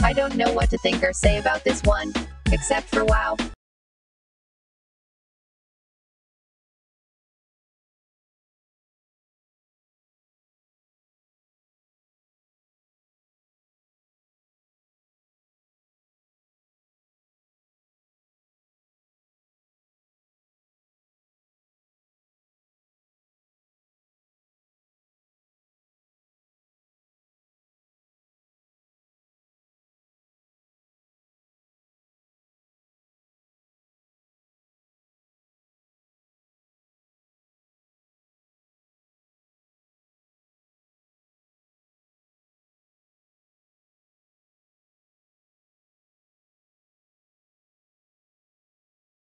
I don't know what to think or say about this one. Except for wow.